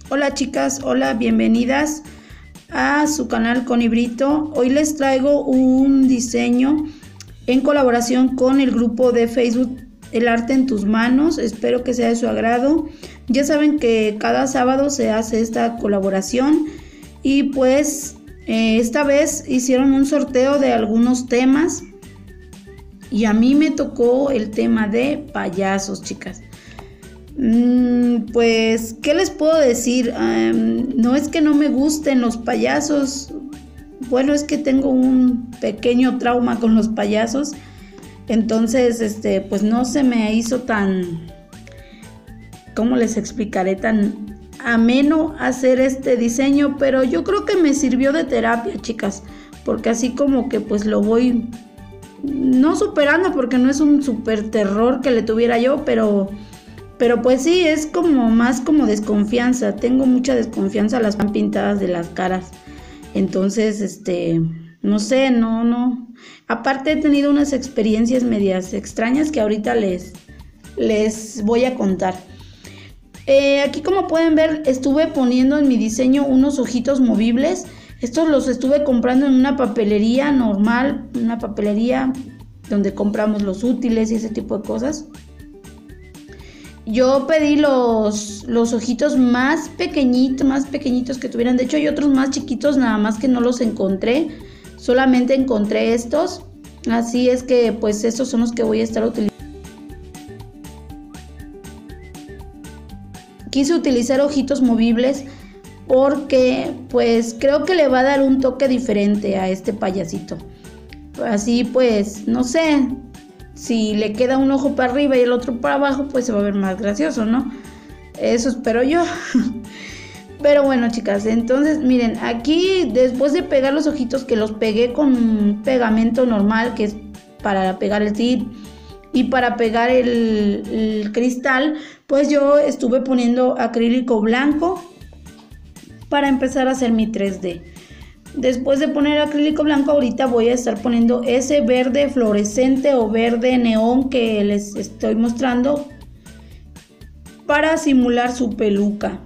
Hola chicas, hola, bienvenidas a su canal Connie Brito. Hoy les traigo un diseño en colaboración con el grupo de Facebook El Arte en Tus Manos. Espero que sea de su agrado. Ya saben que cada sábado se hace esta colaboración y pues esta vez hicieron un sorteo de algunos temas y a mí me tocó el tema de payasos, chicas. Pues, ¿qué les puedo decir? No es que no me gusten los payasos. Bueno, es que tengo un pequeño trauma con los payasos. Entonces, pues no se me hizo tan, ¿cómo les explicaré? Tan ameno hacer este diseño, pero yo creo que me sirvió de terapia, chicas, porque así como que pues lo voy, no superando, porque no es un super terror que le tuviera yo, pero pues sí, es como más como desconfianza. Tengo mucha desconfianza a las pan pintadas de las caras. Entonces, no sé, no. Aparte he tenido unas experiencias medias extrañas que ahorita les voy a contar. Aquí como pueden ver, estuve poniendo en mi diseño unos ojitos movibles. Estos los estuve comprando en una papelería normal, una papelería donde compramos los útiles y ese tipo de cosas. Yo pedí los ojitos más pequeñitos que tuvieran. De hecho, hay otros más chiquitos, nada más que no los encontré. Solamente encontré estos. Así es que, pues, estos son los que voy a estar utilizando. Quise utilizar ojitos movibles porque, pues, creo que le va a dar un toque diferente a este payasito. Así, pues, no sé. Si le queda un ojo para arriba y el otro para abajo, pues se va a ver más gracioso, ¿no? Eso espero yo. Pero bueno, chicas, entonces miren, aquí después de pegar los ojitos, que los pegué con un pegamento normal, que es para pegar el tip y para pegar el cristal, pues yo estuve poniendo acrílico blanco para empezar a hacer mi 3D. Después de poner acrílico blanco, ahorita voy a estar poniendo ese verde fluorescente o verde neón que les estoy mostrando para simular su peluca.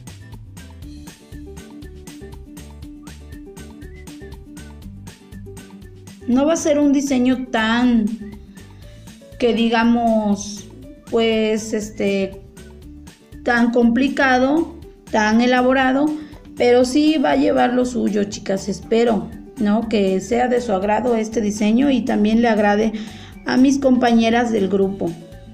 No va a ser un diseño tan, que digamos, pues tan complicado, tan elaborado, pero sí va a llevar lo suyo, chicas. Espero, ¿no?, que sea de su agrado este diseño y también le agrade a mis compañeras del grupo.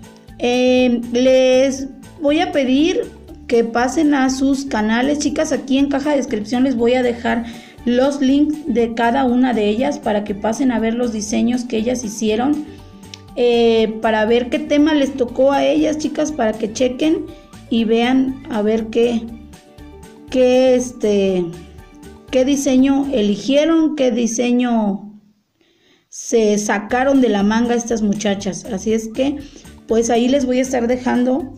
Les voy a pedir que pasen a sus canales, chicas. Aquí en caja de descripción les voy a dejar los links de cada una de ellas para que pasen a ver los diseños que ellas hicieron, para ver qué tema les tocó a ellas, chicas, para que chequen y vean a ver qué diseño eligieron, qué diseño se sacaron de la manga estas muchachas. Así es que pues ahí les voy a estar dejando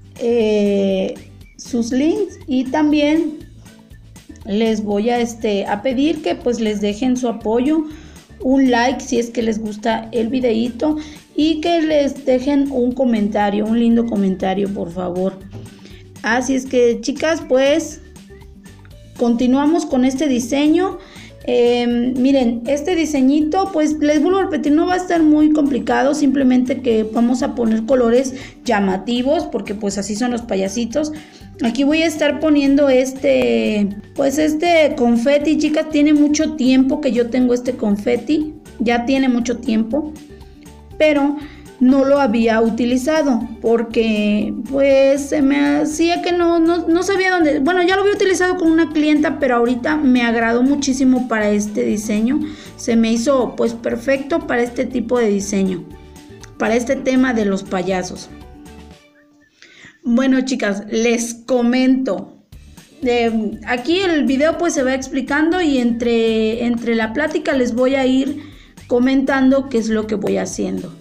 sus links, y también les voy a pedir que pues les dejen su apoyo, un like si es que les gusta el videíto, y que les dejen un comentario, un lindo comentario, por favor. Así es que, chicas, pues continuamos con este diseño. Miren, este diseñito, pues les vuelvo a repetir, no va a estar muy complicado, simplemente que vamos a poner colores llamativos, porque pues así son los payasitos. Aquí voy a estar poniendo pues este confeti, chicas. Tiene mucho tiempo que yo tengo este confeti, ya tiene mucho tiempo, pero no lo había utilizado porque pues se me hacía que no sabía dónde. Bueno, ya lo había utilizado con una clienta, pero ahorita me agradó muchísimo para este diseño. Se me hizo pues perfecto para este tipo de diseño, para este tema de los payasos. Bueno, chicas, les comento. Aquí el video pues se va explicando, y entre la plática les voy a ir comentando qué es lo que voy haciendo.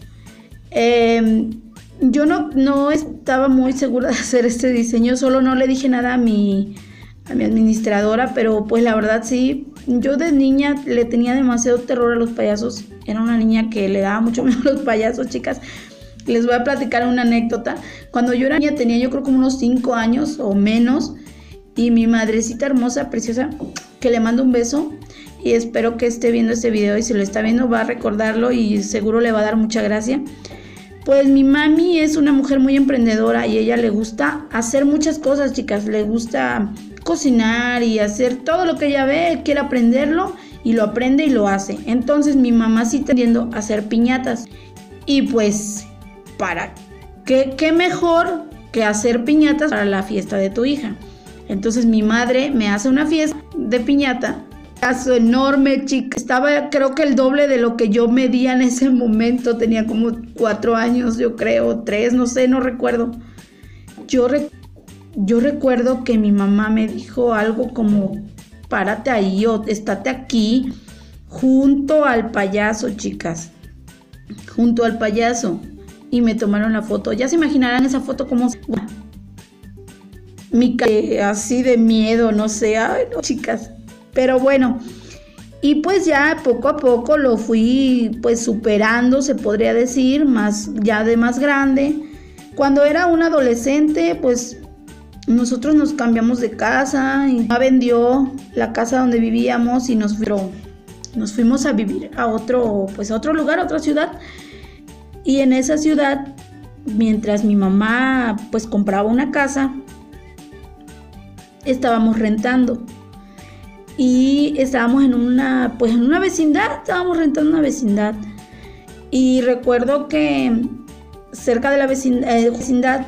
Yo no estaba muy segura de hacer este diseño, solo no le dije nada a mi administradora, pero pues la verdad sí, yo de niña le tenía demasiado terror a los payasos. Era una niña que le daba mucho miedo a los payasos, chicas. Les voy a platicar una anécdota. Cuando yo era niña tenía yo creo como unos 5 años o menos, Y mi madrecita hermosa, preciosa, que le mando un beso y espero que esté viendo este video, y si lo está viendo va a recordarlo y seguro le va a dar mucha gracia. Pues mi mami es una mujer muy emprendedora y ella le gusta hacer muchas cosas, chicas. Le gusta cocinar y hacer todo lo que ella ve, quiere aprenderlo y lo aprende y lo hace. Entonces mi mamá sí está tendiendo a hacer piñatas. Y pues, ¿para qué mejor que hacer piñatas para la fiesta de tu hija? Entonces mi madre me hace una fiesta de piñata. Caso enorme, chica. Estaba creo que el doble de lo que yo medía en ese momento. Tenía como 4 años, yo creo, 3, no sé, no recuerdo. Yo recuerdo que mi mamá me dijo algo como, párate ahí o estate aquí, junto al payaso, chicas. Junto al payaso. Y me tomaron la foto. Ya se imaginarán esa foto como mi cara así de miedo, no sé. Ay, no, chicas. Pero bueno, y pues ya poco a poco lo fui pues superando, se podría decir, ya de más grande. Cuando era un adolescente, pues nosotros nos cambiamos de casa y mamá vendió la casa donde vivíamos y nos fuimos a vivir a otro lugar, a otra ciudad. Y en esa ciudad, mientras mi mamá pues compraba una casa, estábamos rentando. Y estábamos en una vecindad, estábamos rentando una vecindad. Y recuerdo que cerca de la vecindad,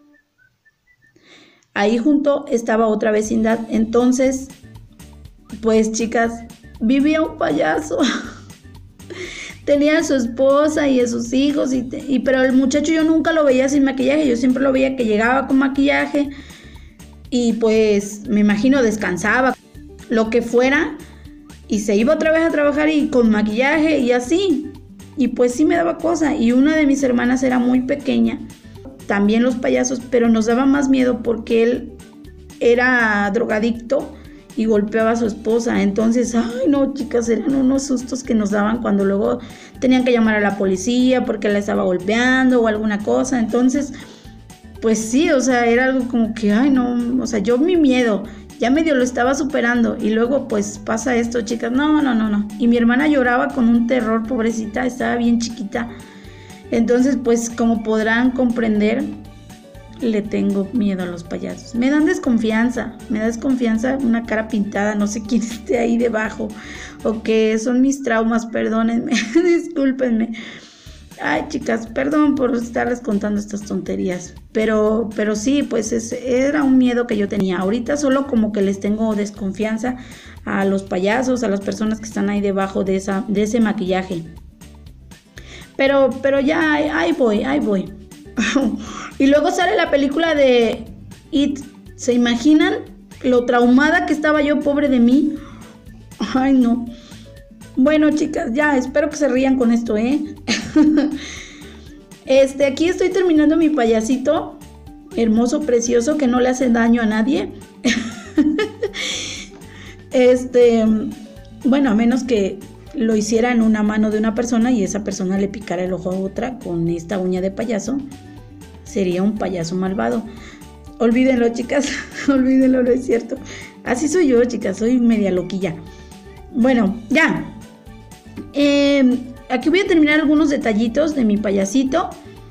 ahí junto estaba otra vecindad. Entonces, pues chicas, vivía un payaso. Tenía a su esposa y a sus hijos, pero el muchacho yo nunca lo veía sin maquillaje, yo siempre lo veía que llegaba con maquillaje y pues me imagino descansaba, lo que fuera, y se iba otra vez a trabajar y con maquillaje y así. Y pues sí me daba cosa. Y una de mis hermanas era muy pequeña, también los payasos, pero nos daba más miedo porque él era drogadicto y golpeaba a su esposa. Entonces, ay no, chicas, eran unos sustos que nos daban cuando luego tenían que llamar a la policía porque la estaba golpeando o alguna cosa. Entonces, pues sí, o sea, era algo como que, ay no, o sea, yo mi miedo ya medio lo estaba superando y luego pues pasa esto, chicas, no. Y mi hermana lloraba con un terror, pobrecita, estaba bien chiquita. Entonces, pues como podrán comprender, le tengo miedo a los payasos. Me da desconfianza, una cara pintada, no sé quién esté ahí debajo o que son mis traumas, perdónenme, discúlpenme. Ay, chicas, perdón por estarles contando estas tonterías, pero sí, pues era un miedo que yo tenía. Ahorita solo como que les tengo desconfianza a los payasos, a las personas que están ahí debajo de ese maquillaje. Pero ya, ahí voy. Y luego sale la película de It. ¿Se imaginan lo traumada que estaba yo, pobre de mí? Ay, no. Bueno, chicas, ya, espero que se rían con esto, Aquí estoy terminando mi payasito hermoso, precioso, que no le hace daño a nadie. Bueno, a menos que lo hiciera en una mano de una persona y esa persona le picara el ojo a otra con esta uña de payaso, sería un payaso malvado. Olvídenlo, chicas, olvídenlo, no es cierto. Así soy yo, chicas, soy media loquilla. Bueno, ya. Aquí voy a terminar algunos detallitos de mi payasito.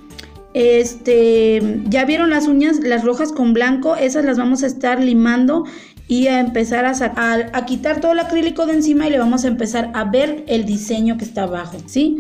Ya vieron las uñas, las rojas con blanco, esas las vamos a estar limando y a empezar a quitar todo el acrílico de encima y le vamos a empezar a ver el diseño que está abajo, ¿sí?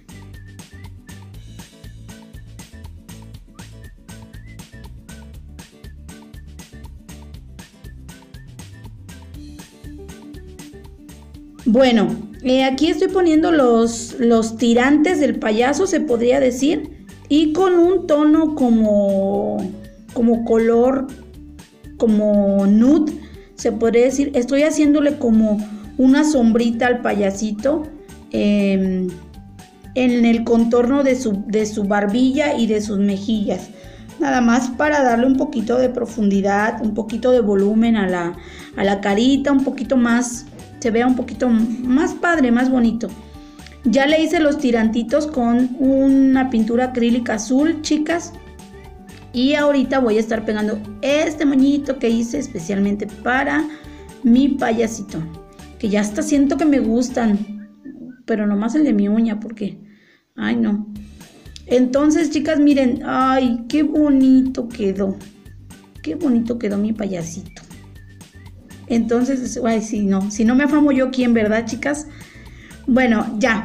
Bueno, aquí estoy poniendo los tirantes del payaso, se podría decir, y con un tono como color, como nude, se podría decir. Estoy haciéndole como una sombrita al payasito en el contorno de su barbilla y de sus mejillas. Nada más para darle un poquito de profundidad, un poquito de volumen a la carita, un poquito más, se vea un poquito más padre, más bonito. Ya le hice los tirantitos con una pintura acrílica azul, chicas. Y ahorita voy a estar pegando este moñito que hice especialmente para mi payasito, que ya hasta siento que me gustan, pero nomás el de mi uña porque, ay no. Entonces, chicas, miren, ay, qué bonito quedó mi payasito. Entonces, ay, si no me afamo yo, ¿quién, verdad, chicas? Bueno, ya.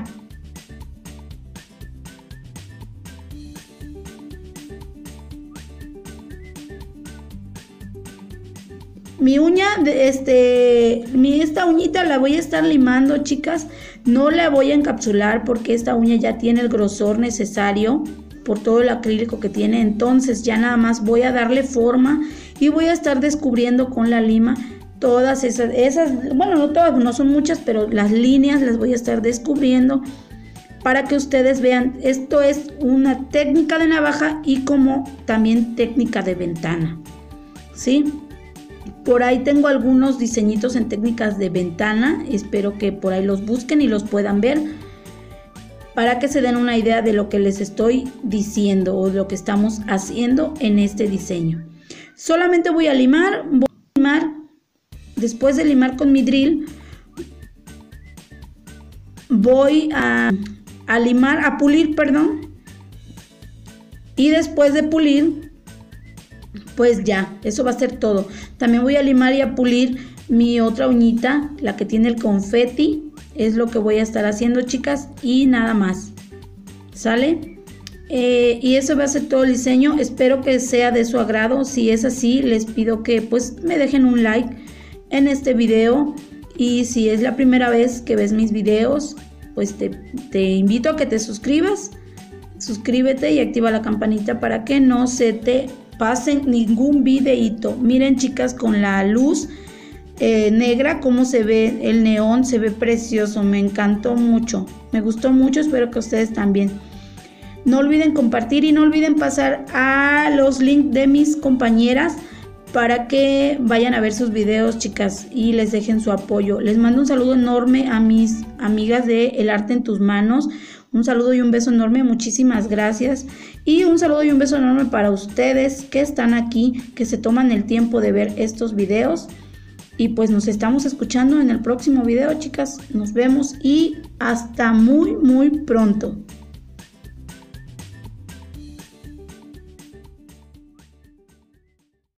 Mi uña, esta uñita la voy a estar limando, chicas. No la voy a encapsular porque esta uña ya tiene el grosor necesario por todo el acrílico que tiene. Entonces ya nada más voy a darle forma y voy a estar descubriendo con la lima todas esas, bueno, no todas, no son muchas, pero las líneas las voy a estar descubriendo para que ustedes vean. Esto es una técnica de navaja y como también técnica de ventana, ¿sí? Por ahí tengo algunos diseñitos en técnicas de ventana, espero que por ahí los busquen y los puedan ver para que se den una idea de lo que les estoy diciendo o de lo que estamos haciendo en este diseño. Solamente voy a limar, después de limar con mi drill, voy a limar, a pulir, perdón, y después de pulir, pues ya, eso va a ser todo. También voy a limar y a pulir mi otra uñita, la que tiene el confeti, es lo que voy a estar haciendo, chicas, y nada más, ¿sale? Y eso va a ser todo el diseño. Espero que sea de su agrado. Si es así, les pido que pues me dejen un like en este video, y si es la primera vez que ves mis videos, pues te invito a que te suscribas. Suscríbete y activa la campanita para que no se te pase ningún videito. Miren, chicas, con la luz negra cómo se ve el neón, se ve precioso, me encantó mucho, me gustó mucho, espero que ustedes también. No olviden compartir y no olviden pasar a los links de mis compañeras para que vayan a ver sus videos, chicas, y les dejen su apoyo. Les mando un saludo enorme a mis amigas de El Arte en Tus Manos. Un saludo y un beso enorme, muchísimas gracias. Y un saludo y un beso enorme para ustedes que están aquí, que se toman el tiempo de ver estos videos. Y pues nos estamos escuchando en el próximo video, chicas. Nos vemos y hasta muy, muy pronto.